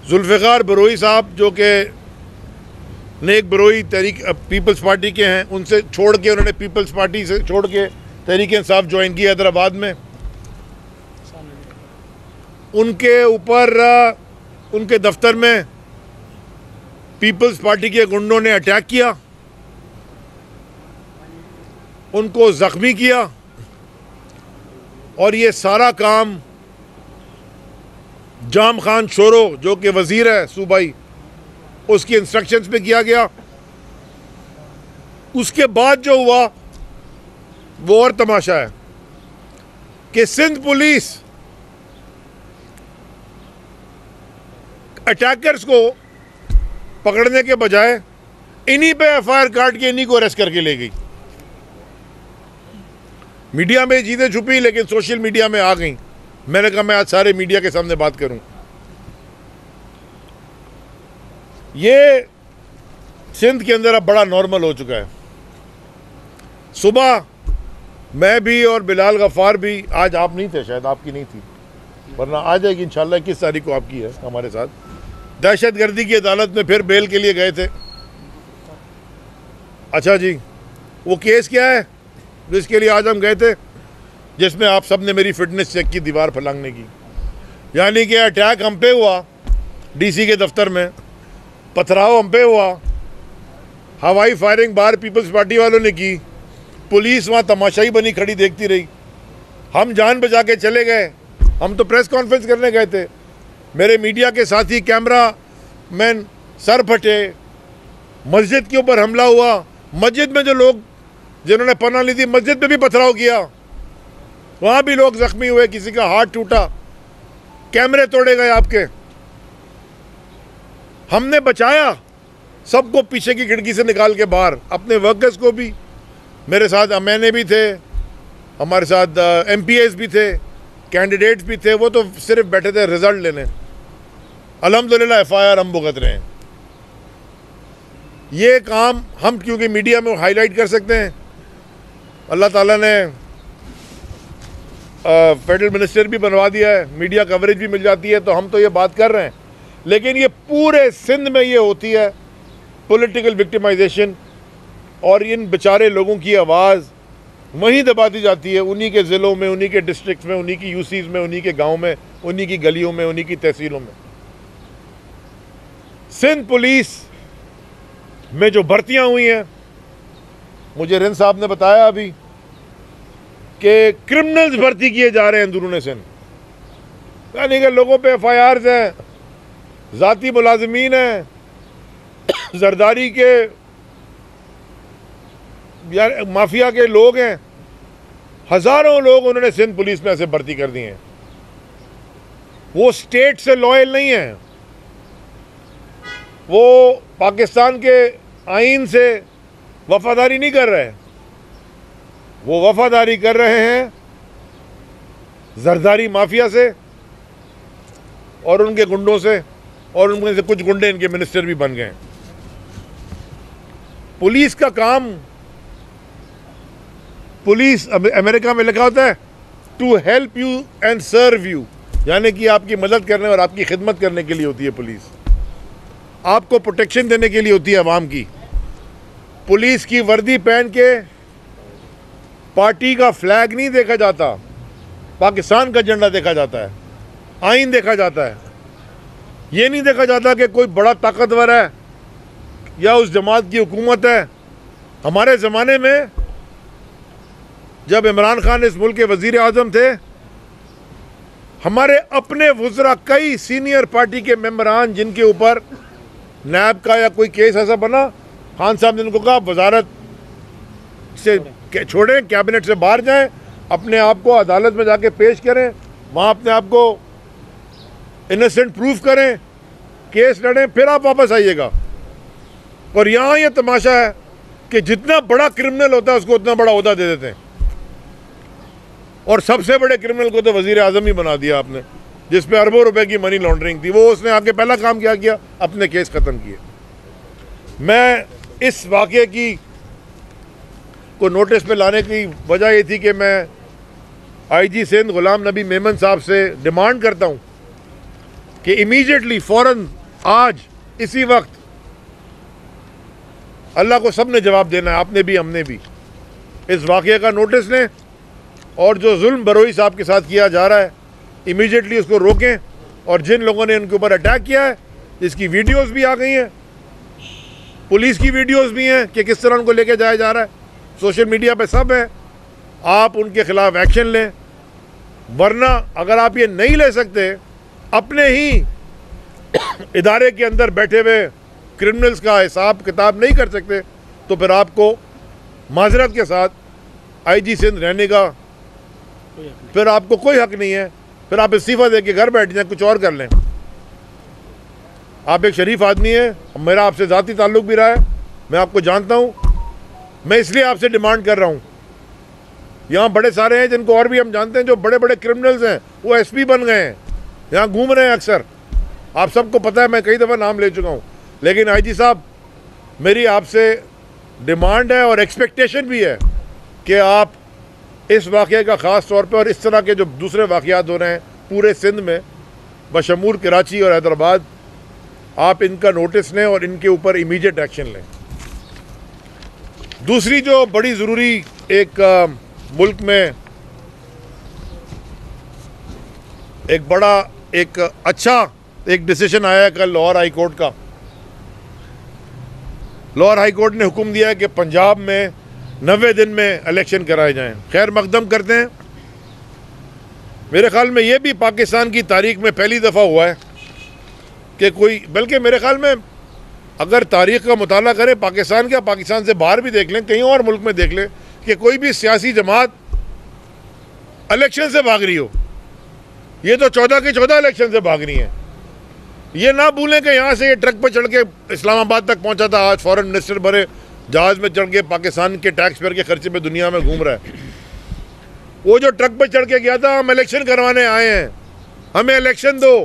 जुल्फ़िकार बरोई साहब जो कि नेक बरोई तहरीक पीपल्स पार्टी के हैं, उनसे छोड़ के उन्होंने पीपल्स पार्टी से छोड़ के तहरीक इंसाफ ज्वाइन किया हैदराबाद में। उनके ऊपर उनके दफ्तर में पीपल्स पार्टी के गुंडों ने अटैक किया, उनको ज़ख्मी किया और ये सारा काम जाम खान शोरो जो कि वज़ीर है सूबाई, उसकी इंस्ट्रक्शंस पे किया गया। उसके बाद जो हुआ वो और तमाशा है कि सिंध पुलिस अटैकर्स को पकड़ने के बजाय इन्हीं पे एफआईआर काट के इन्हीं को अरेस्ट करके ले गई। मीडिया में चीज़ें छुपी लेकिन सोशल मीडिया में आ गई। मैंने कहा मैं आज सारे मीडिया के सामने बात करूं। ये सिंध के अंदर अब बड़ा नॉर्मल हो चुका है। सुबह मैं भी और बिलाल गफ्फार भी, आज आप नहीं थे, शायद आपकी नहीं थी, वरना आ जाएगी इंशाल्लाह। 21 तारीख को आपकी है हमारे साथ। दहशतगर्दी की अदालत में फिर बेल के लिए गए थे। अच्छा जी, वो केस क्या है जिसके लिए आज हम गए थे, जिसमें आप सब ने मेरी फिटनेस चेक की दीवार फलांगने की। यानी कि अटैक हम पे हुआ डीसी के दफ्तर में, पथराव हम पे हुआ, हवाई फायरिंग बाहर पीपल्स पार्टी वालों ने की, पुलिस वहाँ तमाशाई बनी खड़ी देखती रही, हम जान बचा के चले गए। हम तो प्रेस कॉन्फ्रेंस करने गए थे, मेरे मीडिया के साथी कैमरा मैन सर फटे, मस्जिद के ऊपर हमला हुआ, मस्जिद में जो लोग जिन्होंने पनाह ली थी मस्जिद में भी पथराव किया, वहाँ भी लोग जख्मी हुए, किसी का हाथ टूटा, कैमरे तोड़े गए आपके। हमने बचाया सबको पीछे की खिड़की से निकाल के बाहर, अपने वर्कर्स को भी। मेरे साथ मैंने भी थे, हमारे साथ MPAs भी थे, कैंडिडेट्स भी थे, वो तो सिर्फ बैठे थे रिजल्ट लेने। अल्हम्दुलिल्लाह FIR हम भुगत रहे हैं। ये काम हम क्योंकि मीडिया में हाईलाइट कर सकते हैं, अल्लाह ताला ने फेडरल मिनिस्टर भी बनवा दिया है, मीडिया कवरेज भी मिल जाती है, तो हम तो ये बात कर रहे हैं। लेकिन ये पूरे सिंध में ये होती है पॉलिटिकल विक्टिमाइजेशन, और इन बेचारे लोगों की आवाज़ वहीं दबा दी जाती है, उन्हीं के ज़िलों में, उन्हीं के डिस्ट्रिक्ट में, उन्हीं की UCs में, उन्हीं के गाँव में, उन्हीं की गलियों में, उन्हीं की तहसीलों में। सिंध पुलिस में जो भर्तियाँ हुई हैं, मुझे रिन साहब ने बताया अभी कि क्रिमिनल्स भर्ती किए जा रहे हैं अंदरूनी सिंध। यानी कि लोगों पे FIRs हैं, ज़ाती मुलाजिमीन हैं, जरदारी के यार माफिया के लोग हैं, हज़ारों लोग उन्होंने सिंध पुलिस में ऐसे भर्ती कर दिए हैं। वो स्टेट से लॉयल नहीं है, वो पाकिस्तान के आइन से वफादारी नहीं कर रहे, वो वफादारी कर रहे हैं जरदारी माफिया से और उनके गुंडों से, और उनमें से कुछ गुंडे इनके मिनिस्टर भी बन गए। पुलिस का काम, पुलिस अमेरिका में लिखा होता है to help you and serve you, यानी कि आपकी मदद करने और आपकी खिदमत करने के लिए होती है पुलिस, आपको प्रोटेक्शन देने के लिए होती है आवाम की। पुलिस की वर्दी पहन के पार्टी का फ्लैग नहीं देखा जाता, पाकिस्तान का झंडा देखा जाता है, आइन देखा जाता है। ये नहीं देखा जाता कि कोई बड़ा ताकतवर है या उस जमात की हुकूमत है। हमारे ज़माने में जब इमरान खान इस मुल्क के वज़ीर आज़म थे, हमारे अपने वुज़रा कई सीनियर पार्टी के मेंबरान जिनके ऊपर नैब का या कोई केस ऐसा बना, खान साहब ने उनको कहा वजारत से छोड़ें, कैबिनेट से बाहर जाएं, अपने आप को अदालत में जाके पेश करें, वहाँ अपने आप को इनोसेंट प्रूफ करें, केस लड़ें, फिर आप वापस आइएगा। और यहाँ ये तमाशा है कि जितना बड़ा क्रिमिनल होता है उसको उतना बड़ा ओहदा दे देते हैं, और सबसे बड़े क्रिमिनल को तो वज़ीर आज़म ही बना दिया आपने, जिस पे अरबों रुपए की मनी लॉन्ड्रिंग थी। वो उसने आके पहला काम क्या किया, अपने केस ख़त्म किए। मैं इस वाक़े की को नोटिस पे लाने की वजह ये थी कि मैं IG सिंध गुलाम नबी मेमन साहब से डिमांड करता हूँ कि इमीडिएटली फ़ौरन आज इसी वक्त अल्लाह को सब ने जवाब देना है, आपने भी हमने भी। इस वाक़े का नोटिस लें और जो जुल्म बरोई साहब के साथ किया जा रहा है इमीडिएटली उसको रोकें, और जिन लोगों ने उनके ऊपर अटैक किया है जिसकी वीडियोस भी आ गई हैं, पुलिस की वीडियोस भी हैं कि किस तरह उनको लेके जाया जा रहा है, सोशल मीडिया पे सब है, आप उनके खिलाफ एक्शन लें। वरना अगर आप ये नहीं ले सकते, अपने ही इदारे के अंदर बैठे हुए क्रिमिनल्स का हिसाब किताब नहीं कर सकते, तो फिर आपको माजरत के साथ आईजी सिंध रहने का फिर आपको कोई हक नहीं है। फिर आप इस्तीफ़ा दे के घर बैठ जाएं, कुछ और कर लें। आप एक शरीफ आदमी हैं, मेरा आपसे ज़ाती ताल्लुक़ भी रहा है, मैं आपको जानता हूँ। मैं इसलिए आपसे डिमांड कर रहा हूँ, यहाँ बड़े सारे हैं जिनको और भी हम जानते हैं जो बड़े बड़े क्रिमिनल्स हैं, वो एसपी बन गए हैं, यहाँ घूम रहे हैं अक्सर, आप सबको पता है, मैं कई दफ़ा नाम ले चुका हूँ। लेकिन आईजी साहब, मेरी आपसे डिमांड है और एक्सपेक्टेशन भी है कि आप इस वाक़े का ख़ास तौर पे और इस तरह के जो दूसरे वाक़यात हो रहे हैं पूरे सिंध में बशमूल कराची और हैदराबाद, आप इनका नोटिस लें और इनके ऊपर इमीडिएट एक्शन लें। दूसरी जो बड़ी ज़रूरी एक मुल्क में एक बड़ा एक अच्छा एक डिसीजन आया है कल लाहौर हाई कोर्ट का। लाहौर हाई कोर्ट ने हुक्म दिया है कि पंजाब में 90 दिन में इलेक्शन कराए जाएं। खैर मकदम करते हैं। मेरे ख्याल में ये भी पाकिस्तान की तारीख में पहली दफ़ा हुआ है कि कोई, बल्कि मेरे ख्याल में अगर तारीख का मुताला करें पाकिस्तान का, पाकिस्तान से बाहर भी देख लें, कहीं और मुल्क में देख लें कि कोई भी सियासी जमात इलेक्शन से भाग रही हो। ये तो 14 के 14 इलेक्शन से भाग रही हैं। ये ना भूलें कि यहाँ से ये ट्रक पर चढ़ के इस्लामाबाद तक पहुँचा था, आज फॉरेन मिनिस्टर भरे जहाज़ में चढ़ के पाकिस्तान के टैक्स पेयर के खर्चे पे दुनिया में घूम रहा है। वो जो ट्रक पर चढ़ के गया था, हम इलेक्शन करवाने आए हैं, हमें इलेक्शन दो,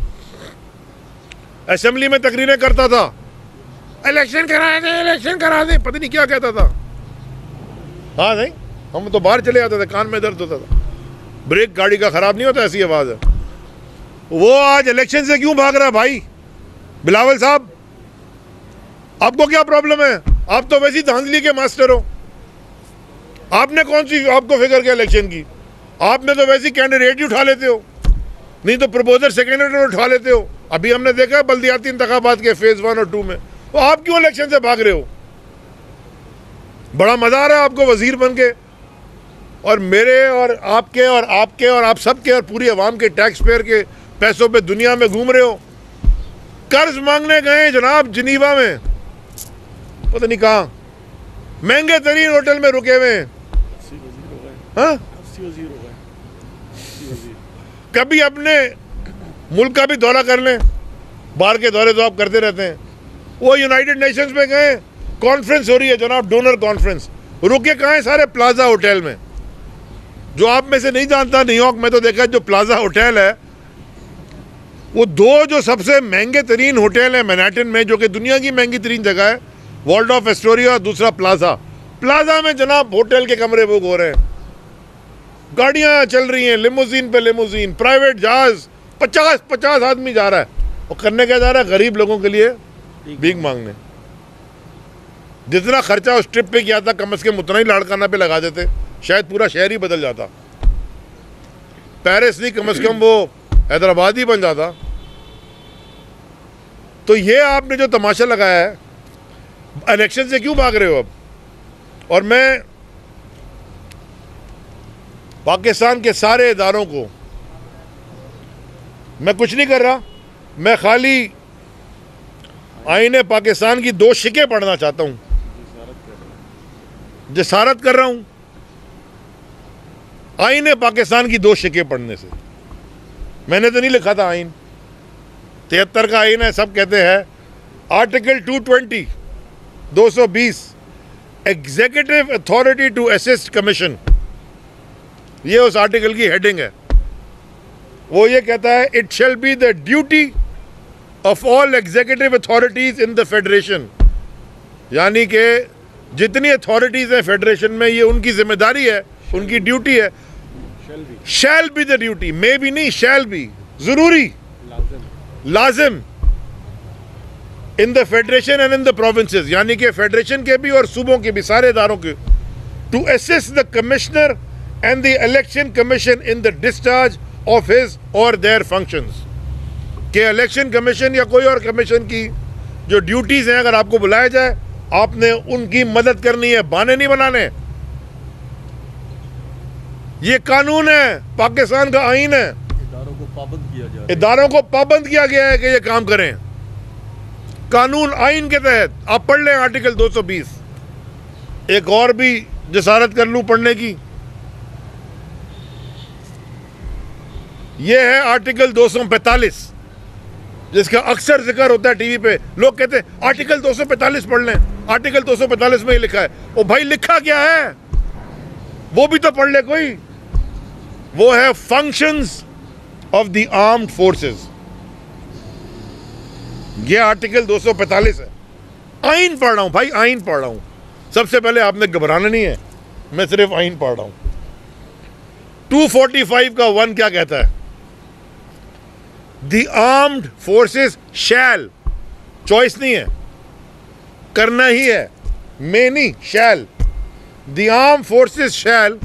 असेंबली में तकरीरें करता था, इलेक्शन करा दे, इलेक्शन करा दे, पता नहीं क्या कहता था। हाँ नहीं, हम तो बाहर चले जाते थे, कान में दर्द होता था, ब्रेक गाड़ी का ख़राब नहीं होता, ऐसी आवाज़ है। वो आज इलेक्शन से क्यों भाग रहा है भाई? बिलावल साहब, आपको क्या प्रॉब्लम है? आप तो वैसी धांधली के मास्टर हो। आपने कौन सी आपको फिक्र किया इलेक्शन की? आपने तो वैसी कैंडिडेट ही उठा लेते हो, नहीं तो प्रपोजर सेक्रेटरी उठा लेते हो। अभी हमने देखा है बल्दियाती इंतखाबात के फेज़ 1 और 2 में, तो आप क्यों इलेक्शन से भाग रहे हो? बड़ा मज़ा आ रहा है आपको वजीर बन के, और मेरे और आपके और आपके और आप सबके और पूरी आवाम के टैक्स पेयर के पैसों पे दुनिया में घूम रहे हो। कर्ज मांगने गए जनाब जिनीवा में, पता नहीं कहाँ, महंगे तरीन होटल में रुके हुए हैं। हाँ, कभी अपने मुल्क का भी दौरा कर लें, बाहर के दौरे तो आप करते रहते हैं। वो यूनाइटेड नेशंस में गए, कॉन्फ्रेंस हो रही है जनाब, डोनर कॉन्फ्रेंस, रुके कहाँ हैं? सारे प्लाजा होटल में। जो आप में से नहीं जानता, न्यूयॉर्क में तो देखा, जो प्लाजा होटल है वो 2 जो सबसे महंगे तरीन होटल है मैनहट्टन में, जो कि दुनिया की महंगी तरीन जगह है, वॉल्डॉर्फ एस्टोरिया और दूसरा प्लाजा। प्लाजा में जनाब होटल के कमरे बुक हो रहे हैं, गाड़ियाँ चल रही हैं, लिमोजीन पे लिमोजीन, प्राइवेट जहाज, 50 आदमी जा रहा है। और करने क्या जा रहा है? गरीब लोगों के लिए भीख मांगने। जितना खर्चा उस ट्रिप पे किया था, कम से कम उतना ही लाड़काना पे लगा देते, शायद पूरा शहर ही बदल जाता। पेरिस नहीं, कम से कम वो हैदराबाद ही बन जाता। तो ये आपने जो तमाशा लगाया है, इलेक्शन से क्यों भाग रहे हो अब? और मैं पाकिस्तान के सारे इदारों को, मैं कुछ नहीं कर रहा, मैं खाली आईने पाकिस्तान की 2 शिकें पढ़ना चाहता हूँ, जसारत कर रहा हूँ आईने पाकिस्तान की 2 शिकें पढ़ने से। मैंने तो नहीं लिखा था आइन, 73 का आइन है, सब कहते हैं। Article 220 220 executive authority to assist commission, ये उस आर्टिकल की हेडिंग है। वो ये कहता है, it shall be the duty of all executive authorities in the federation, यानी कि जितनी अथॉरिटीज हैं फेडरेशन में, ये उनकी जिम्मेदारी है, उनकी ड्यूटी है। Shall be the duty, may भी नहीं, शैल बी, जरूरी, लाजिम, in the federation and in the provinces, यानी कि फेडरेशन के भी और सूबों के भी सारे इदारों के, to assist the commissioner and the election commission in the discharge of his or their functions. के इलेक्शन कमीशन या कोई और कमीशन की जो ड्यूटीज हैं, अगर आपको बुलाया जाए आपने उनकी मदद करनी है, बहाने नहीं बनाने। ये कानून है, पाकिस्तान का आईन है, इदारों को पाबंद किया जा रहा है। इदारों को पाबंद किया गया है कि ये काम करें कानून आईन के तहत। आप पढ़ लें आर्टिकल 220। एक और भी जसारत कर लूं पढ़ने की, ये है आर्टिकल 245, जिसका अक्सर जिक्र होता है टीवी पे। लोग कहते हैं आर्टिकल 245 पढ़ लें, आर्टिकल 245 में ही लिखा है। ओ भाई लिखा क्या है वो भी तो पढ़ ले कोई। वो है functions of the armed forces. ये आर्टिकल 245 है। आइन पढ़ रहा हूं भाई, आइन पढ़ रहा हूं। सबसे पहले आपने घबराना नहीं है, मैं सिर्फ आइन पढ़ रहा हूं। 245 का 1 क्या कहता है? The armed forces shall, choice नहीं है, करना ही है, मे नहीं, shall. The armed forces shall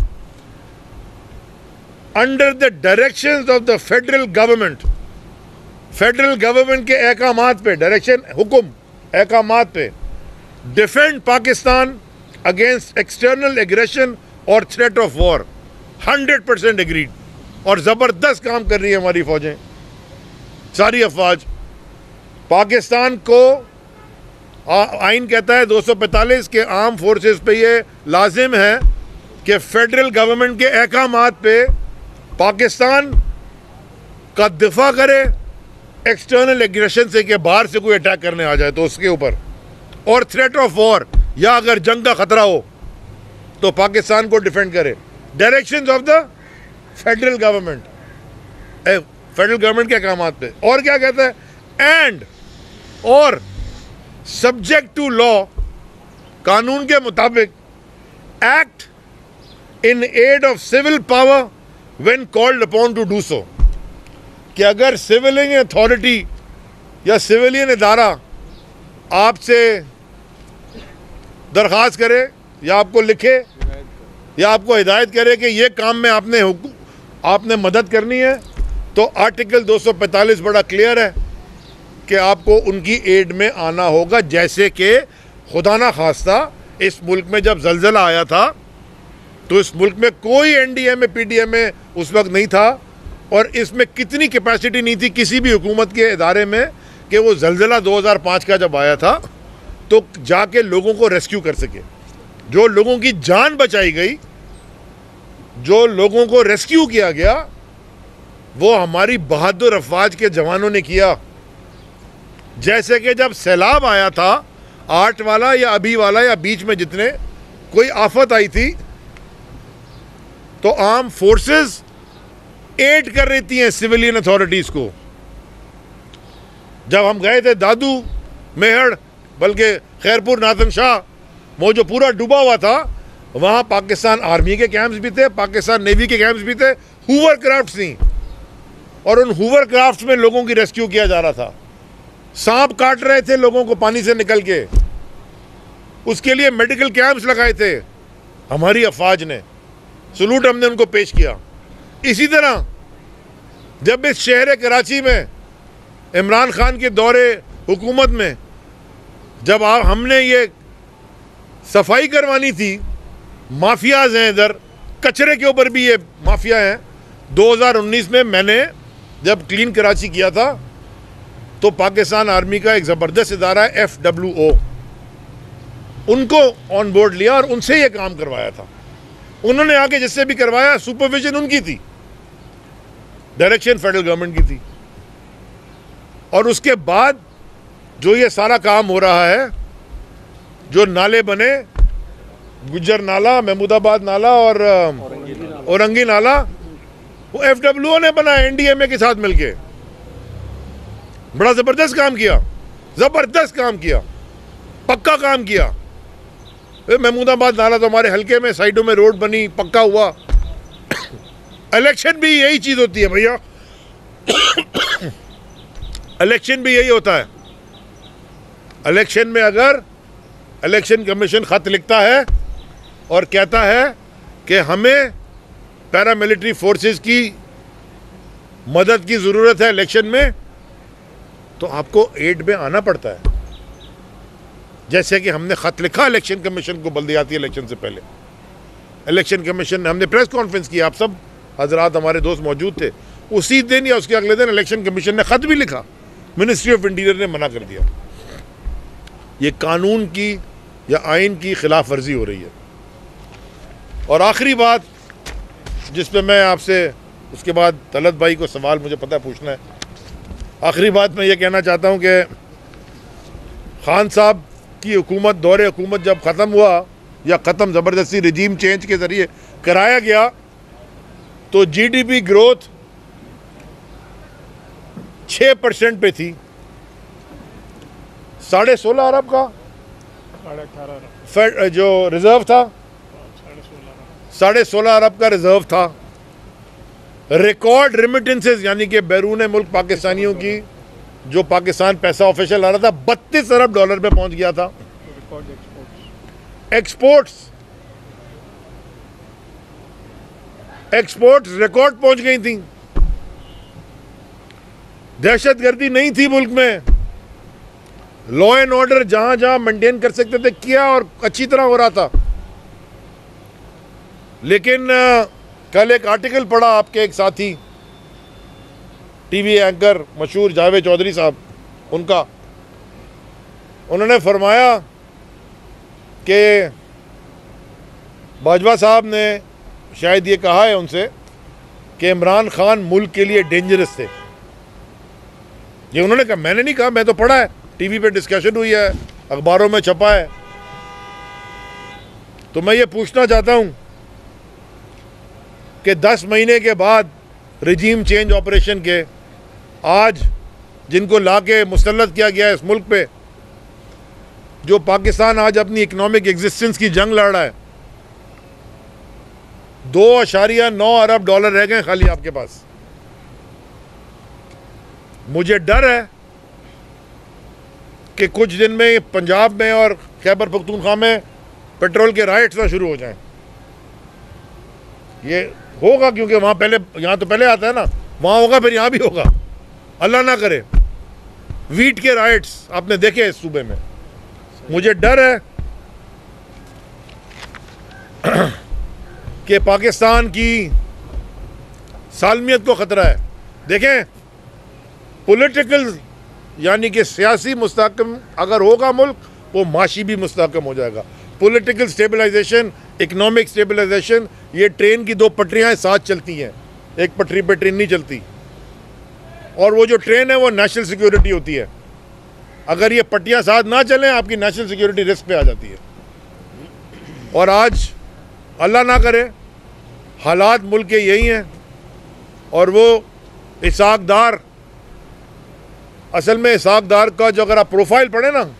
under the directions of the federal government, federal government के अहकामात पे, डायरेक्शन हुक्म अहकामात पे, defend Pakistan against external aggression or threat of war. 100% agreed. और जबरदस्त काम कर रही है हमारी फौजें, सारी अफवाज। पाकिस्तान को आइन कहता है 245 के आर्म फोर्सेस पे ये लाजिम है कि फेडरल गवर्नमेंट के अहकामात पे पाकिस्तान का दिफा करे एक्सटर्नल एग्रेशन से, कि बाहर से कोई अटैक करने आ जाए तो उसके ऊपर, और थ्रेट ऑफ वॉर, या अगर जंग का खतरा हो तो पाकिस्तान को डिफेंड करे। Directions of the federal government, federal government के अहकामात पे। और क्या कहता है? एंड और सब्जेक्ट टू लॉ, कानून के मुताबिक, act in aid of civil power when called upon to do so. कि अगर सिविलियन अथॉरिटी या सिविलियन इदारा आपसे दरख्वास्त करे या आपको लिखे या आपको हिदायत करे कि ये काम में आपने मदद करनी है, तो आर्टिकल 245 बड़ा क्लियर है कि आपको उनकी एड में आना होगा। जैसे कि खुदा ना खास्ता इस मुल्क में जब जलजला आया था तो इस मुल्क में कोई एनडीएमए पीडीएमए उस वक्त नहीं था, और इसमें कितनी कैपेसिटी नहीं थी किसी भी हुकूमत के इदारे में कि वो जलजला 2005 का जब आया था तो जाके लोगों को रेस्क्यू कर सके। जो लोगों की जान बचाई गई, जो लोगों को रेस्क्यू किया गया, वो हमारी बहादुर अफवाज के जवानों ने किया। जैसे कि जब सैलाब आया था 8 वाला या अभी वाला या बीच में जितने कोई आफत आई थी, तो आर्म फोर्सेस एड कर रही थी सिविलियन अथॉरिटीज को। जब हम गए थे दादू, मेहड़, बल्कि खैरपुर, नाज़िम शाह, वो जो पूरा डूबा हुआ था, वहाँ पाकिस्तान आर्मी के कैंप्स भी थे, पाकिस्तान नेवी के कैंप्स भी थे, हूवर क्राफ्ट्स थी, और उन हूवर क्राफ्ट्स में लोगों की रेस्क्यू किया जा रहा था। सांप काट रहे थे लोगों को पानी से निकल के, उसके लिए मेडिकल कैंप्स लगाए थे हमारी अफवाज ने। सलूट हमने उनको पेश किया। इसी तरह जब इस शहर कराची में इमरान खान के दौरे हुकूमत में जब हमने ये सफाई करवानी थी, माफियाज हैं इधर, कचरे के ऊपर भी ये माफिया हैं। 2019 में मैंने जब क्लीन कराची किया था तो पाकिस्तान आर्मी का एक ज़बरदस्त इदारा है FWO, उनको ऑन बोर्ड लिया और उनसे ये काम करवाया था। उन्होंने आके जिससे भी करवाया, सुपरविजन उनकी थी, डायरेक्शन फेडरल गवर्नमेंट की थी। और उसके बाद जो ये सारा काम हो रहा है, जो नाले बने, गुज्जर नाला, महमूदाबाद नाला और औरंगी नाला, वो FWO ने बनाया एनडीएमए के साथ मिलके। बड़ा जबरदस्त काम किया, जबरदस्त काम किया, पक्का काम किया। महमूदाबाद नाला तो हमारे हल्के में साइडों में रोड बनी, पक्का हुआ। इलेक्शन भी यही चीज होती है भैया, इलेक्शन भी यही होता है इलेक्शन में अगर इलेक्शन कमीशन ख़त लिखता है और कहता है कि हमें पैरामिलिट्री फोर्सेस की मदद की ज़रूरत है इलेक्शन में, तो आपको एड में आना पड़ता है। जैसे कि हमने ख़त लिखा इलेक्शन कमीशन को बल्दियाती इलेक्शन से पहले। इलेक्शन कमीशन ने, हमने प्रेस कॉन्फ्रेंस की, आप सब हजरात हमारे दोस्त मौजूद थे, उसी दिन या उसके अगले दिन इलेक्शन कमीशन ने ख़त भी लिखा, मिनिस्ट्री ऑफ इंटीरियर ने मना कर दिया। ये कानून की या आइन की खिलाफ वर्जी हो रही है। और आखिरी बात जिस पे मैं आपसे, उसके बाद तलत भाई को सवाल मुझे पता है पूछना है, आखिरी बात मैं ये कहना चाहता हूँ कि खान साहब की हुकूमत, दौरे हुकूमत जब ख़त्म हुआ या ख़त्म ज़बरदस्ती रिजीम चेंज के ज़रिए कराया गया, तो जीडीपी ग्रोथ 6% पे थी। 16.5 अरब का 18 जो रिजर्व था, 16.5 अरब का रिजर्व था। रिकॉर्ड रेमिटेंसेस यानी कि बैरून मुल्क पाकिस्तानियों की जो पाकिस्तान पैसा ऑफिशियल आ रहा था, 32 अरब डॉलर पे पहुंच गया था। एक्सपोर्ट्स रिकॉर्ड पहुंच गई थी। दहशतगर्दी नहीं थी मुल्क में, लॉ एंड ऑर्डर जहां जहां मेंटेन कर सकते थे किया और अच्छी तरह हो रहा था। लेकिन कल एक आर्टिकल पढ़ा आपके एक साथी टीवी एंकर मशहूर जावेद चौधरी साहब, उनका, उन्होंने फरमाया कि बाजवा साहब ने शायद ये कहा है उनसे कि इमरान खान मुल्क के लिए डेंजरस थे। ये उन्होंने कहा, मैंने नहीं कहा, मैं तो पढ़ा है, टीवी पे डिस्कशन हुई है, अखबारों में छपा है। तो मैं ये पूछना चाहता हूँ कि 10 महीने के बाद रिजीम चेंज ऑपरेशन के आज जिनको लाके मुसल्लत किया गया है इस मुल्क पे, जो पाकिस्तान आज अपनी इकोनॉमिक एग्जिस्टेंस की जंग लड़ रहा है, 2.9 अरब डॉलर रह गए खाली आपके पास। मुझे डर है कि कुछ दिन में पंजाब में और खैबर पख्तूनख्वा में पेट्रोल के राइट्स ना शुरू हो जाएं। ये होगा क्योंकि वहाँ पहले, यहाँ तो पहले आता है ना, वहाँ होगा फिर यहाँ भी होगा, अल्लाह ना करे। वीट के राइट्स आपने देखे इस सूबे में। मुझे डर है कि पाकिस्तान की सालमियत को ख़तरा है। देखें, पॉलिटिकल यानी कि सियासी मुस्तहकम अगर होगा मुल्क, वो माशी भी मुस्तहकम हो जाएगा। पॉलिटिकल स्टेबलाइजेशन, इकोनॉमिक स्टेबलाइजेशन, ये ट्रेन की 2 पटरियाँ साथ चलती हैं, एक पटरी पे ट्रेन नहीं चलती। और वो जो ट्रेन है वो नेशनल सिक्योरिटी होती है। अगर ये पट्टियाँ साथ ना चलें, आपकी नेशनल सिक्योरिटी रिस्क पे आ जाती है। और आज अल्लाह ना करे हालात मुल्क के यही हैं। और वो इसहाक डार, असल में इसहाक डार का जो अगर आप प्रोफाइल पढ़े ना,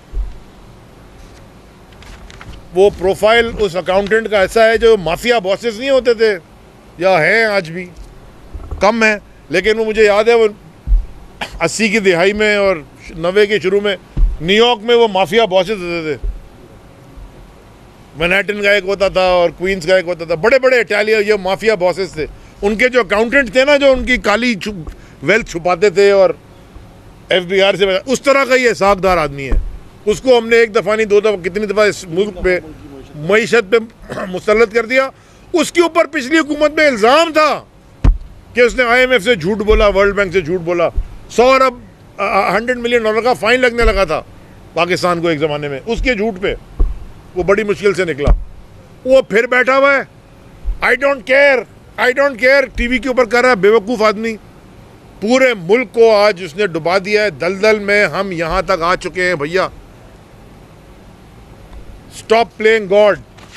वो प्रोफाइल उस अकाउंटेंट का ऐसा है जो माफिया बॉसेस नहीं होते थे, या हैं आज भी, कम है, लेकिन वो मुझे याद है वो 80 की दिहाई में और 90 के शुरू में न्यूयॉर्क में वो माफिया बॉसेस होते थे। मैनहट्टन का एक होता था और क्वींस का एक होता था, बड़े बड़े इटालियन ये माफिया बॉसेस थे। उनके जो अकाउंटेंट थे ना, जो उनकी काली वेल्थ छुपाते थे और FBI से, उस तरह का ये साखदार आदमी है। उसको हमने 1 दफ़ा नहीं 2 दफ़ा, कितनी दफ़ा इस मुल्क पे मईशत पे मुसल्लत कर दिया। उसके ऊपर पिछली हुकूमत में इल्ज़ाम था कि उसने IMF से झूठ बोला, वर्ल्ड बैंक से झूठ बोला। 100 अरब $100 मिलियन का फ़ाइन लगने लगा था पाकिस्तान को एक ज़माने में, उसके झूठ पे। वो बड़ी मुश्किल से निकला। वो फिर बैठा हुआ है, आई डोंट केयर टीवी के ऊपर कर रहा है, बेवकूफ़ आदमी। पूरे मुल्क को आज उसने डुबा दिया है दलदल में। हम यहाँ तक आ चुके हैं भैया। Stop playing God.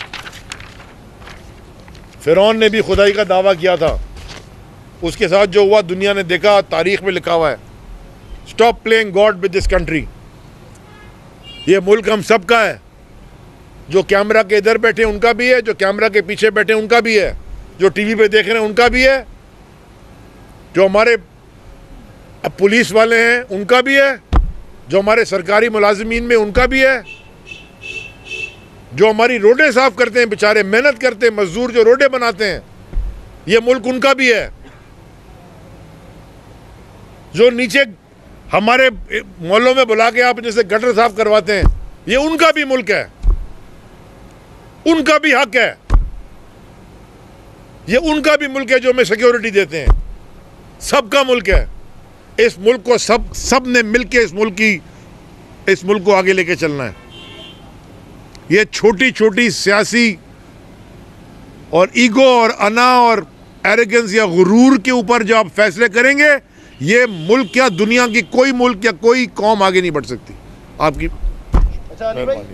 फिरौन ने भी खुदाई का दावा किया था, उसके साथ जो हुआ दुनिया ने देखा, तारीख में लिखा हुआ है। Stop playing God with this country. ये मुल्क हम सब का है। जो कैमरा के इधर बैठे उनका भी है, जो कैमरा के पीछे बैठे उनका भी है, जो टीवी पे देख रहे हैं उनका भी है, जो हमारे पुलिस वाले हैं उनका भी है, जो हमारे सरकारी मुलाजिमीन में उनका भी है, जो हमारी रोडें साफ करते हैं बेचारे, मेहनत करते हैं मजदूर जो रोडें बनाते हैं, ये मुल्क उनका भी है। जो नीचे हमारे मोहल्लों में बुला के आप जैसे गटर साफ करवाते हैं, ये उनका भी मुल्क है, उनका भी हक है, ये उनका भी मुल्क है जो हमें सिक्योरिटी देते हैं। सबका मुल्क है। इस मुल्क को सब ने मिलके इस मुल्क को आगे लेके चलना है। ये छोटी छोटी सियासी और ईगो और अना और एरोगेंस या गुरूर के ऊपर जो आप फैसले करेंगे, ये मुल्क क्या दुनिया की कोई मुल्क या कोई कौम आगे नहीं बढ़ सकती। आपकी अच्छा अली भाई,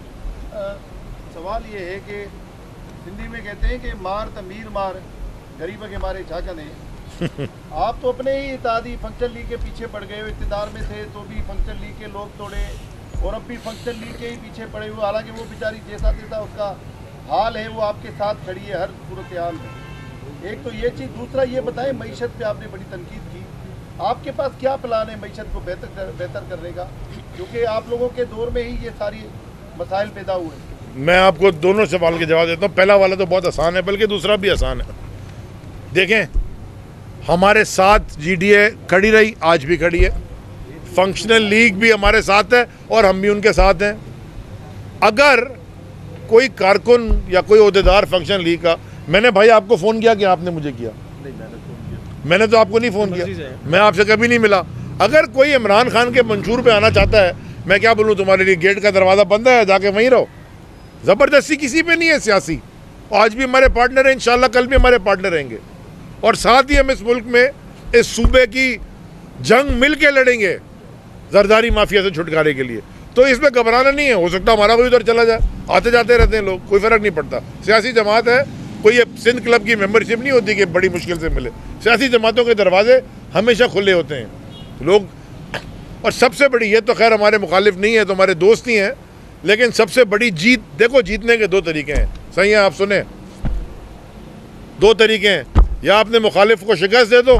सवाल ये है कि हिंदी में कहते हैं कि मार तमीर मार गरीब के मारे झाका ने आप तो अपने ही इत्तेहादी फंक्शन लीग के पीछे पड़ गए हो। इक़्तिदार में थे तो भी फंक्शन लीग के लोग तोड़े और अब भी फंक्शन लीग के ही पीछे पड़े हुए। हालांकि वो बेचारी जैसा जैसा उसका हाल है वो आपके साथ खड़ी है हर सूरत हाल में। एक तो ये चीज़, दूसरा ये बताएं मईशत पे आपने बड़ी तनकीद की, आपके पास क्या प्लान है मईशत को बेहतर करने का, क्योंकि आप लोगों के दौर में ही ये सारी मसाइल पैदा हुए। मैं आपको दोनों सवाल के जवाब देता हूँ। पहला वाला तो बहुत आसान है, बल्कि दूसरा भी आसान है। देखें, हमारे साथ GDA खड़ी रही, आज भी खड़ी है। फंक्शनल लीग भी हमारे साथ है और हम भी उनके साथ हैं। अगर कोई कारकुन या कोई ओहदेदार फंक्शन लीग का, मैंने भाई आपको फ़ोन किया कि आपने मुझे किया? नहीं, मैंने फ़ोन किया। मैंने तो आपको नहीं फ़ोन किया, मैं आपसे कभी नहीं मिला। अगर कोई इमरान खान के मंशूर पे आना चाहता है, मैं क्या बोलूँ, तुम्हारे लिए गेट का दरवाज़ा बंद है, जाके वहीं रहो। ज़बरदस्ती किसी पे नहीं है सियासी। आज भी हमारे पार्टनर हैं, इंशाल्लाह कल भी हमारे पार्टनर रहेंगे। और साथ ही हम इस मुल्क में इस सूबे की जंग मिल के लड़ेंगे जरदारी माफिया से छुटकारे के लिए। तो इसमें घबराना नहीं है। हो सकता हमारा कोई उधर चला जाए, आते जाते रहते हैं लोग, कोई फ़र्क नहीं पड़ता। सियासी जमात है, कोई ये सिंध क्लब की मेंबरशिप नहीं होती कि बड़ी मुश्किल से मिले। सियासी जमातों के दरवाजे हमेशा खुले होते हैं लोग। और सबसे बड़ी, ये तो खैर हमारे मुखालिफ नहीं है, तो हमारे दोस्त ही हैं, लेकिन सबसे बड़ी जीत, देखो जीतने के दो तरीके हैं, सही है, आप सुने, दो तरीके हैं। या अपने मुखालिफ को शिकस्त दे दो,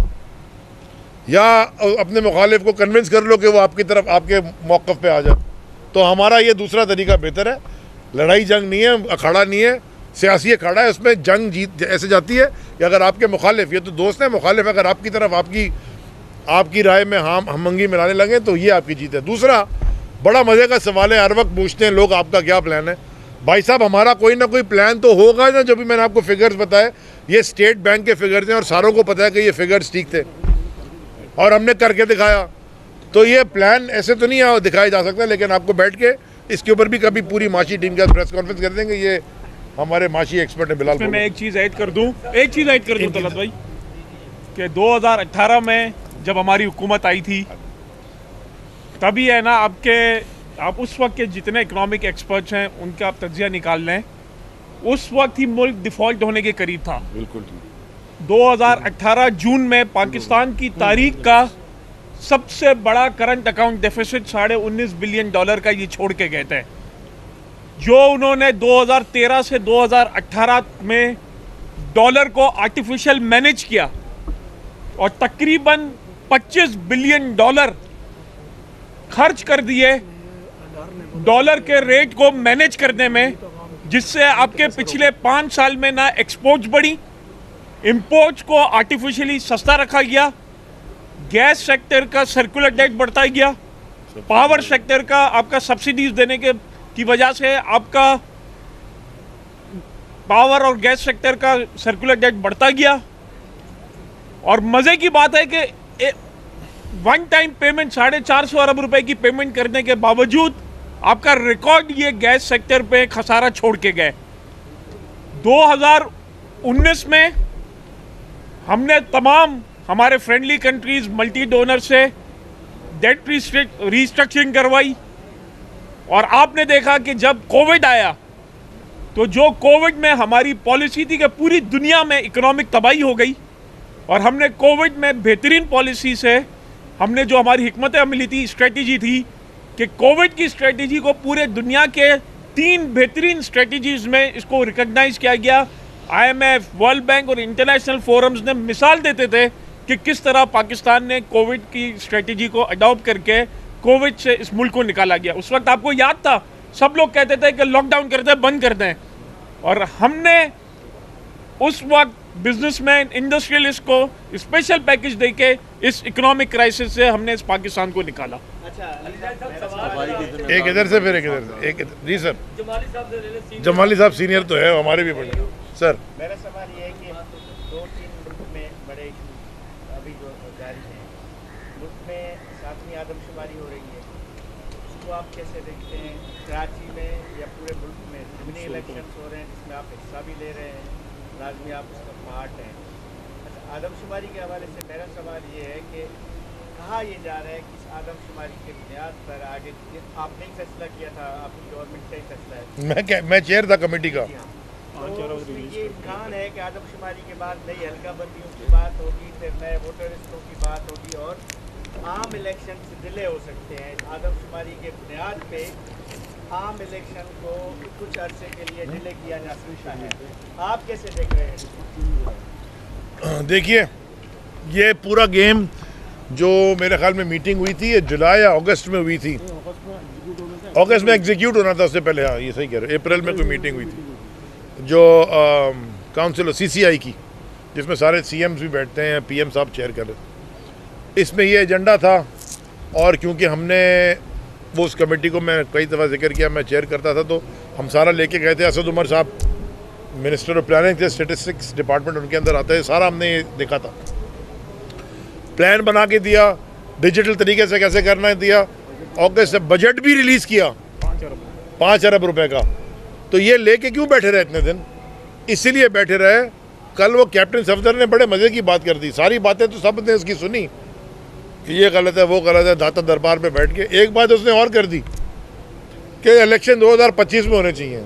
या अपने मुखालिफ को कन्विंस कर लो कि वो आपकी तरफ, आपके मौक़िफ़ पे आ जाए। तो हमारा ये दूसरा तरीका बेहतर है। लड़ाई जंग नहीं है, अखाड़ा नहीं है, सियासी अखाड़ा है। उसमें जंग जीत ऐसे जाती है कि अगर आपके मुखालिफ, ये तो दोस्त हैं, मुखालिफ अगर आपकी तरफ आपकी राय में हमंगी मिलाने लगे तो ये आपकी जीत है। दूसरा बड़ा मज़े का सवाल है, हर वक्त पूछते हैं लोग आपका क्या प्लान है। भाई साहब, हमारा कोई ना कोई प्लान तो होगा ना। जो भी मैंने आपको फिगर्स बताए, ये स्टेट बैंक के फिगर्स हैं और सारों को पता है कि ये फिगर्स ठीक थे और हमने करके दिखाया। तो ये प्लान ऐसे तो नहीं दिखाया जा सकता, लेकिन आपको बैठ के इसके ऊपर भी कभी पूरी माशी टीम का प्रेस कॉन्फ्रेंस कर देंगे। ये हमारे माशी एक्सपर्ट है बिलाल। मैं एक चीज़ ऐड कर दूं तलत भाई, कि 2018 में जब हमारी हुकूमत आई थी, तभी है ना, आप उस वक्त के जितने इकोनॉमिक एक्सपर्ट्स हैं उनका आप तज्जिया निकाल लें, उस वक्त ही मुल्क डिफ़ॉल्ट होने के करीब था। बिल्कुल। 2018 जून में पाकिस्तान की तारीख का सबसे बड़ा करंट अकाउंट डेफिसिट $19.5 बिलियन का ये छोड़ के गए थे। जो उन्होंने 2013 से 2018 में डॉलर को आर्टिफिशियल मैनेज किया और तकरीबन $25 बिलियन खर्च कर दिए डॉलर के रेट को मैनेज करने में, जिससे आपके पिछले 5 साल में ना एक्सपोर्ट्स बढ़ी, इंपोर्ट्स को आर्टिफिशियली सस्ता रखा गया, गैस सेक्टर का सर्कुलर डेट बढ़ता गया, पावर सेक्टर का आपका सब्सिडीज देने की वजह से आपका पावर और गैस सेक्टर का सर्कुलर डेट बढ़ता गया। और मज़े की बात है कि वन टाइम पेमेंट 450 अरब रुपए की पेमेंट करने के बावजूद आपका रिकॉर्ड ये गैस सेक्टर पे खसारा छोड़ के गए। 2019 में हमने तमाम हमारे फ्रेंडली कंट्रीज, मल्टी डोनर से डेट रिस्ट्रक्चरिंग करवाई, और आपने देखा कि जब कोविड आया तो जो कोविड में हमारी पॉलिसी थी कि पूरी दुनिया में इकोनॉमिक तबाही हो गई, और हमने कोविड में बेहतरीन पॉलिसी से हमने जो हमारी हिकमत अमली थी, स्ट्रेटजी थी कि कोविड की स्ट्रेटजी को पूरे दुनिया के 3 बेहतरीन स्ट्रेटजीज में इसको रिकग्नाइज किया गया। IMF, वर्ल्ड बैंक और इंटरनेशनल फोरम्स ने मिसाल देते थे कि किस तरह पाकिस्तान ने कोविड की स्ट्रेटजी को अडॉप्ट करके कोविड से इस मुल्क को निकाला गया। उस वक्त आपको याद था, सब लोग कहते थे कि लॉकडाउन करते हैं, बंद करते हैं, और हमने उस वक्त बिजनेसमैन, इंडस्ट्रियलिस्ट को स्पेशल पैकेज देके इस इकोनॉमिक क्राइसिस से हमने इस पाकिस्तान को निकाला। एक इधर से फिर एक इधर से, एक जी सर। जमाली साहब सीनियर तो है, हमारे भी बड़े सर। मेरा सवाल ये है कि 2-3 मुल्क में बड़े इशू अभी जो जारी हैं, मुल्क में 7वीं आदमशुमारी हो रही है, उसको आप कैसे देखते हैं? कराची में या पूरे मुल्क में जितने इलेक्शंस हो रहे हैं जिसमें आप हिस्सा भी ले रहे हैं, लाजमी आप उसका पार्ट हैं। अच्छा, आदमशुमारी के हवाले से मेरा सवाल ये है कि कहा ये जा रहा है कि इस आदमशुमारी के बुनियाद पर आगे आपने ही फैसला किया था, आपकी गवर्नमेंट का ही फैसला है, मैं चेयर था कमेटी का। तो उसमें ये इम्कान है कि आदमशुमारी के बाद नई हल्का बंदियों की बात होगी, फिर नए वोटर लिस्टों की बात होगी और आम इलेक्शन से डिले हो सकते हैं। आदमशुमारी के बुनियाद पे आम इलेक्शन को कुछ अरसे के लिए डिले किया जा सकता है। आप कैसे देख रहे हैं? देखिए, ये पूरा गेम जो मेरे ख्याल में मीटिंग हुई थी, ये जुलाई या अगस्त में हुई थी। अगस्त में एग्जीक्यूट होना था, उससे पहले, हाँ ये सही कह रहे हो, अप्रैल में कोई मीटिंग हुई थी जो काउंसिल CCI की, जिसमें सारे CMs भी बैठते हैं, PM साहब चेयर कर रहे। इसमें ये एजेंडा था, और क्योंकि हमने वो उस कमेटी को मैं कई दफ़ा जिक्र किया, मैं चेयर करता था, तो हम सारा लेके गए थे। असद उमर साहब मिनिस्टर ऑफ प्लानिंग थे, स्टेटिस्टिक्स डिपार्टमेंट उनके अंदर आता है, सारा हमने ये देखा था, प्लान बना के दिया, डिजिटल तरीके से कैसे करना है दिया। अगस्त से बजट भी रिलीज़ किया 5 अरब रुपए का। तो ये लेके क्यों बैठे रहे इतने दिन? इसीलिए बैठे रहे, कल वो कैप्टन सफदर ने बड़े मज़े की बात कर दी, सारी बातें तो सब ने उसकी सुनी कि ये गलत है, वो गलत है, दाता दरबार पे बैठ के। एक बात उसने और कर दी कि इलेक्शन 2025 में होने चाहिए।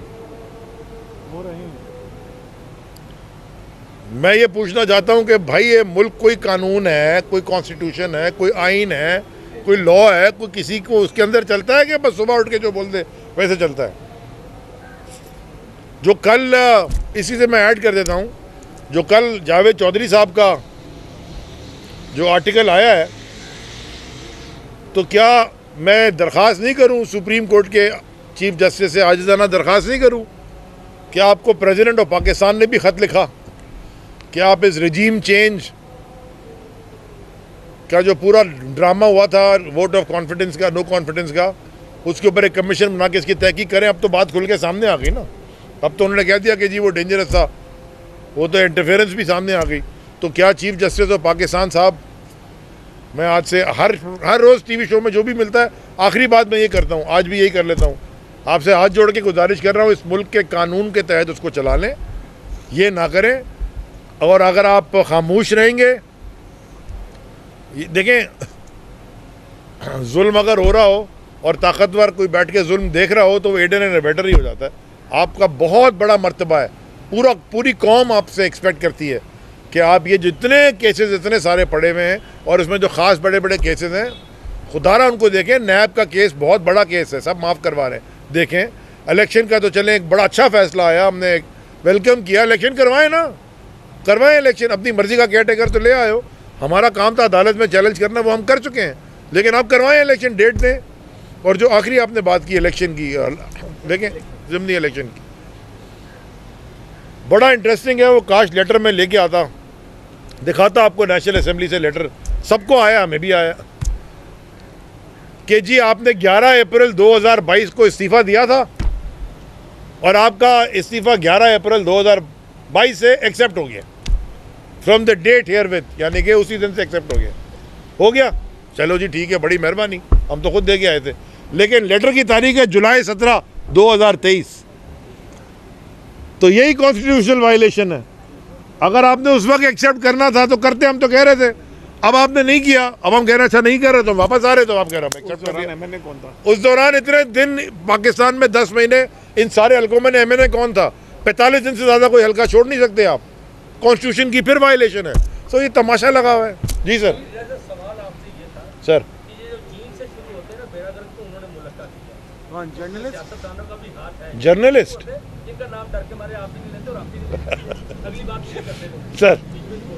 मैं ये पूछना चाहता हूँ कि भाई, ये मुल्क कोई कानून है, कोई कॉन्स्टिट्यूशन है, कोई आइन है, कोई लॉ है, कोई किसी को उसके अंदर चलता है कि बस सुबह उठ के जो बोल दे वैसे चलता है? जो कल, इसी से मैं ऐड कर देता हूँ, जो कल जावेद चौधरी साहब का जो आर्टिकल आया है, तो क्या मैं दरख्वास्त नहीं करूँ सुप्रीम कोर्ट के चीफ जस्टिस से, आजिज़ाना दरख्वास्त नहीं करूँ कि आपको प्रेसिडेंट ऑफ पाकिस्तान ने भी ख़त लिखा कि आप इस रजीम चेंज का जो पूरा ड्रामा हुआ था, वोट ऑफ कॉन्फिडेंस का, नो कॉन्फिडेंस का, उसके ऊपर एक कमीशन बना के इसकी तहकीक करें। अब तो बात खुल के सामने आ गई ना, अब तो उन्होंने कह दिया कि जी वो डेंजरस था, वो तो इंटरफेरेंस भी सामने आ गई। तो क्या चीफ जस्टिस ऑफ पाकिस्तान साहब, मैं आज से हर रोज़ TV शो में जो भी मिलता है, आखिरी बात मैं ये करता हूँ, आज भी यही कर लेता हूँ, आपसे हाथ जोड़ के गुजारिश कर रहा हूँ, इस मुल्क के कानून के तहत उसको चला लें, ये ना करें। और अगर आप खामोश रहेंगे, देखें, जुल्म अगर हो रहा हो और ताकतवर कोई बैठ के जुल्म देख रहा हो तो वो एडर एंड अबेटर ही हो जाता है। आपका बहुत बड़ा मर्तबा है, पूरी कौम आपसे एक्सपेक्ट करती है कि आप ये जितने केसेस इतने सारे पड़े हुए हैं, और उसमें जो ख़ास बड़े बड़े केसेस हैं, खुदारा उनको देखें। नैब का केस बहुत बड़ा केस है, सब माफ़ करवा रहे हैं, देखें। इलेक्शन का तो चलें, एक बड़ा अच्छा फैसला आया, हमने वेलकम किया, इलेक्शन करवाएं ना, करवाएं इलेक्शन, अपनी मर्जी का केयर टेकर तो ले आए हो। हमारा काम था अदालत में चैलेंज करना, वो हम कर चुके हैं, लेकिन आप करवाएं इलेक्शन, डेट दें। और जो आखिरी आपने बात की इलेक्शन की, देखें ज़िमनी इलेक्शन की, बड़ा इंटरेस्टिंग है। वो काश लेटर में लेके आता, दिखाता आपको, नेशनल असेंबली से लेटर सबको आया, हमें भी आया, कि जी आपने 11 अप्रैल 2022 को इस्तीफ़ा दिया था और आपका इस्तीफ़ा 11 अप्रैल 2022 से एक्सेप्ट हो गया, from the date herewith, यानी कि उसी दिन से एक्सेप्ट हो गया। चलो जी ठीक है, बड़ी मेहरबानी, हम तो खुद दे के आए थे। लेकिन लेटर की तारीख है जुलाई 17, 2023। तो यही कॉन्स्टिट्यूशनल वायलेशन है। अगर आपने उस वक्त एक्सेप्ट करना था तो करते, हम तो कह रहे थे, अब आपने नहीं किया, अब हम कह रहे अच्छा नहीं कर रहे, तो वापस आ रहे, तो आप कह रहे हैं एक्सेप्ट कर रहे हैं। कौन था उस दौरान? इतने दिन पाकिस्तान में 10 महीने इन सारे हल्कों में MNA कौन था? 45 दिन से ज़्यादा कोई हल्का छोड़ नहीं सकते आप, कॉन्स्टिट्यूशन की फिर वायलेशन है। तो ये तमाशा लगा हुआ है। जी सर। सवाल आपसे ये था सर, कि ये जो चीन से शुरू होते हैं ना, बेरादर को उन्होंने मुलाकात किया। हाँ, जर्नलिस्ट, सियासतदानों का भी हाथ है, जर्नलिस्ट, जिनका नाम डर के मारे आप भी नहीं लेते और आप भी नहीं लेते। अगली बात ये करते थे सर,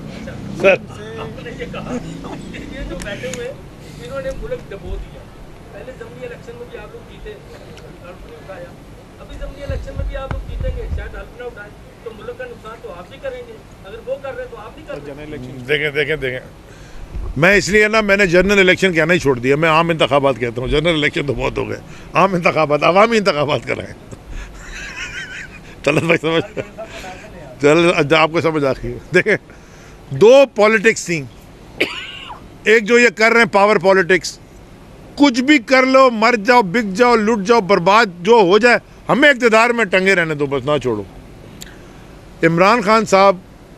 सर, आपने ये कहा कि ये जो बैठे हुए इन्होंने मुल्क डबो दिया, पहले ज़मीनी इलेक्शन में भी आप लोग जीते, हल्फ नहीं उठाया। अभी ज़मीनी इलेक्शन में भी आप लोग जीतेंगे, शायद हल्फ ना उठाए, तो मुल्क का नुकसान तो आप ही करेंगे। अगर वो कर रहे हैं तो आप नहीं कर रहे। देखें, मैं इसलिए ना मैंने जनरल इलेक्शन कहना ही छोड़ दिया। मैं आम इंतखाबात कहता हूँ, जनरल इलेक्शन तो बहुत हो गए। आम इंतखाबात, अवामी इंतखाबात कराएं। तलत भाई समझ, चल आपको समझ आ गई। देखें, दो पॉलिटिक्स थी। एक जो ये कर रहे हैं पावर पॉलिटिक्स, कुछ भी कर लो, मर जाओ, बिक जाओ, लुट जाओ, बर्बाद जो हो जाए, हमें इक़्तिदार में टंगे रहने दो, बस ना छोड़ो। इमरान खान साहब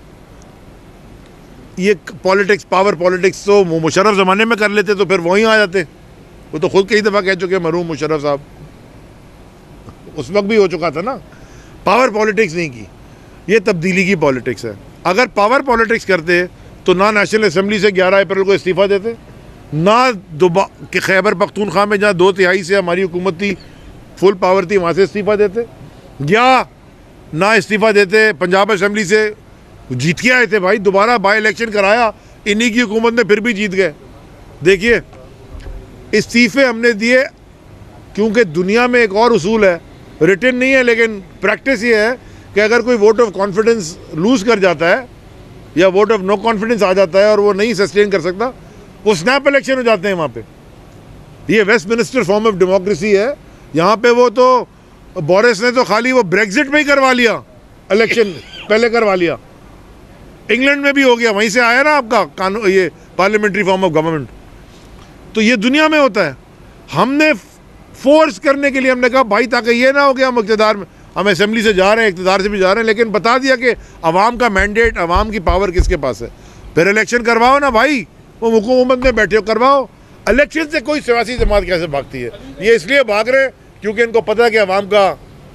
ये पॉलिटिक्स, पावर पॉलिटिक्स तो मुशर्रफ ज़माने में कर लेते तो फिर वहीं आ जाते। वो तो खुद कई दफ़ा कह चुके मरहूम मुशर्रफ साहब, उस वक्त भी हो चुका था ना। पावर पॉलिटिक्स नहीं की, ये तब्दीली की पॉलिटिक्स है। अगर पावर पॉलिटिक्स करते तो ना नेशनल असम्बली से 11 अप्रैल को इस्तीफ़ा देते, ना कि खैबर पख्तूनख्वा में जहाँ 2/3 से हमारी हुकूमत थी, फुल पावर थी, वहाँ से इस्तीफ़ा देते, या ना इस्तीफ़ा देते पंजाब असम्बली से। जीत के आए थे भाई, दोबारा बाई इलेक्शन कराया, इन्हीं की हुकूमत में फिर भी जीत गए। देखिए, इस्तीफ़े हमने दिए क्योंकि दुनिया में एक और उसूल है, रिटन नहीं है लेकिन प्रैक्टिस ये है कि अगर कोई वोट ऑफ कॉन्फिडेंस लूज़ कर जाता है या वोट ऑफ नो कॉन्फिडेंस आ जाता है और वो नहीं सस्टेन कर सकता, वो स्नैप इलेक्शन हो जाते हैं वहाँ पे। ये वेस्टमिनिस्टर फॉर्म ऑफ डेमोक्रेसी है। यहाँ पे वो तो बोरिस ने तो खाली वो ब्रेग्जिट में ही करवा लिया, इलेक्शन पहले करवा लिया। इंग्लैंड में भी हो गया, वहीं से आया ना आपका कानून, ये पार्लियामेंट्री फॉर्म ऑफ गवर्नमेंट। तो ये दुनिया में होता है। हमने फोर्स करने के लिए हमने कहा भाई ताकि ये ना हो गया हम इक़्तिदार में, हम असेंबली से जा रहे हैं, इक़्तिदार से भी जा रहे हैं, लेकिन बता दिया कि अवाम का मैंडेट, अवाम की पावर किसके पास है। फिर इलेक्शन करवाओ ना भाई, वो हुकूमत में बैठे हो, करवाओ। इलेक्शन से कोई सियासी जमात कैसे भागती है? ये इसलिए भाग रहे क्योंकि इनको पता है कि अवाम का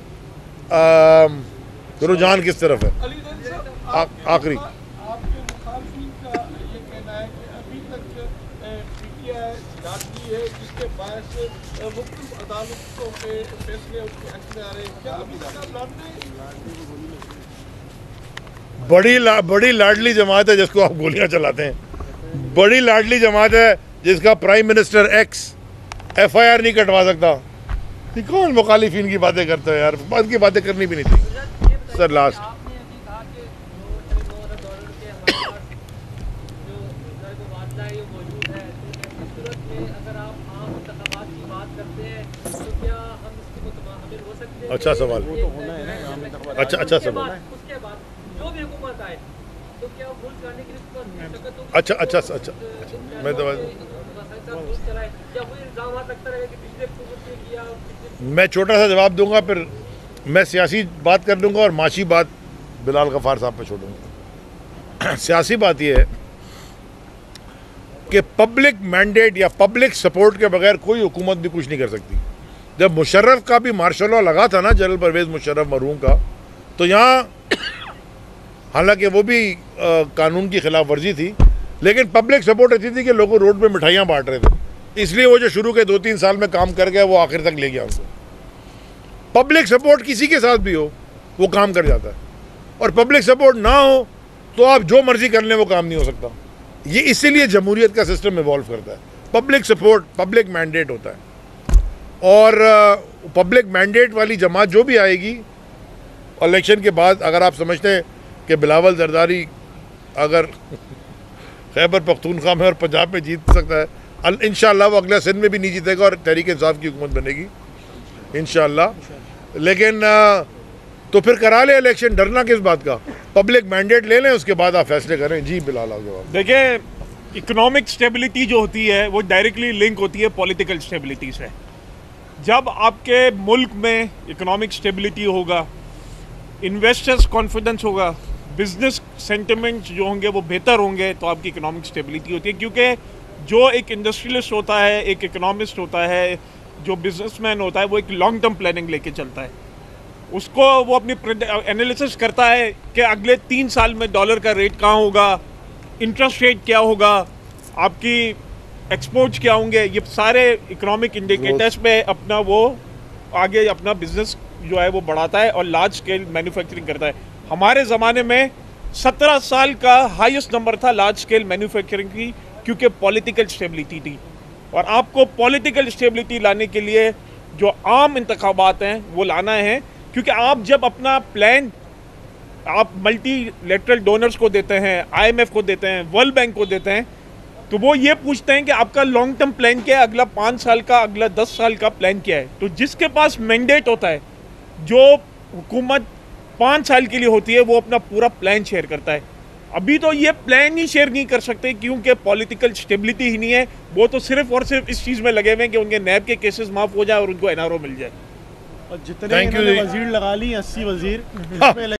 रुझान किस तरफ है। आखिरी बड़ी लाडली जमात है जिसको आप गोलियां चलाते हैं। बड़ी लाडली जमात है जिसका प्राइम मिनिस्टर एक्स FIR नहीं कटवा सकता। ये कौन मुखालिफिन की बातें करते हैं यार? बात की बातें करनी भी नहीं थी। सर लास्ट अच्छा सवाल, अच्छा सवाल। उसके बाद जो भी हुकूमत आए तो क्या वोट करने के लिए अच्छा मैं तो मैं छोटा सा जवाब दूंगा, फिर मैं सियासी बात कर दूंगा और माशी बात बिलाल गफ्फार साहब पे छोड़ूंगा। सियासी बात यह है कि पब्लिक मैंडेट या पब्लिक सपोर्ट के बगैर कोई हुकूमत भी कुछ नहीं कर सकती। जब मुशर्रफ का भी मार्शल लॉ लगा था ना, जनरल परवेज़ मुशर्रफ मरहूम का, तो यहाँ हालांकि वो भी कानून की खिलाफ वर्जी थी, लेकिन पब्लिक सपोर्ट ऐसी थी कि लोगों रोड पे मिठाइयाँ बांट रहे थे। इसलिए वो जो शुरू के 2-3 साल में काम कर गया वो आखिर तक ले गया उनको। पब्लिक सपोर्ट किसी के साथ भी हो वो काम कर जाता है, और पब्लिक सपोर्ट ना हो तो आप जो मर्जी कर लें वो काम नहीं हो सकता। ये इसीलिए जमहूरियत का सिस्टम इवॉल्व करता है। पब्लिक सपोर्ट, पब्लिक मैंडेट होता है, और पब्लिक मैंडेट वाली जमात जो भी आएगी इलेक्शन के बाद, अगर आप समझते हैं कि बिलावल जरदारी अगर खैबर पख्तूनख्वा में और पंजाब में जीत सकता है, इंशाअल्लाह वो अगला सिंध में भी नहीं जीतेगा और तहरीक इंसाफ की हुकूमत बनेगी इंशाअल्लाह। लेकिन तो फिर करा ले इलेक्शन, डरना किस बात का? पब्लिक मैंडेट ले लें, उसके बाद आप फैसले करें। जी बिलाल आगे। देखिए, इकोनॉमिक स्टेबिलिटी जो होती है वो डायरेक्टली लिंक होती है पॉलिटिकल स्टेबिलिटी से। जब आपके मुल्क में इकोनॉमिक स्टेबिलिटी होगा, इन्वेस्टर्स कॉन्फिडेंस होगा, बिजनेस सेंटिमेंट जो होंगे वो बेहतर होंगे, तो आपकी इकोनॉमिक स्टेबिलिटी होती है। क्योंकि जो एक इंडस्ट्रियलिस्ट होता है, एक इकोनॉमिस्ट होता है, जो बिजनेसमैन होता है, वो एक लॉन्ग टर्म प्लानिंग लेके चलता है। उसको वो अपनी एनालिसिस करता है कि अगले 3 साल में डॉलर का रेट कहाँ होगा, इंटरेस्ट रेट क्या होगा, आपकी एक्सपोर्ट्स क्या होंगे, ये सारे इकोनॉमिक इंडिकेटर्स पे अपना वो आगे अपना बिजनेस जो है वो बढ़ाता है और लार्ज स्केल मैन्युफैक्चरिंग करता है। हमारे ज़माने में 17 साल का हाईएस्ट नंबर था लार्ज स्केल मैन्युफैक्चरिंग की, क्योंकि पॉलिटिकल स्टेबिलिटी थी। और आपको पॉलिटिकल स्टेबिलिटी लाने के लिए जो आम इंतखाबात हैं वो लाना है, क्योंकि आप जब अपना प्लान आप मल्टीलेटरल डोनर्स को देते हैं, IMF को देते हैं, वर्ल्ड बैंक को देते हैं, तो वो ये पूछते हैं कि आपका लॉन्ग टर्म प्लान क्या है, अगला 5 साल का, अगला 10 साल का प्लान क्या है। तो जिसके पास मैंडेट होता है, जो हुकूमत 5 साल के लिए होती है, वो अपना पूरा प्लान शेयर करता है। अभी तो ये प्लान ही शेयर नहीं कर सकते क्योंकि पॉलिटिकल स्टेबिलिटी ही नहीं है। वो तो सिर्फ और सिर्फ इस चीज़ में लगे हुए हैं कि उनके नैब के केसेस माफ़ हो जाए और उनको NRO मिल जाए। और जितने वजीर लगा ली 80 वजीर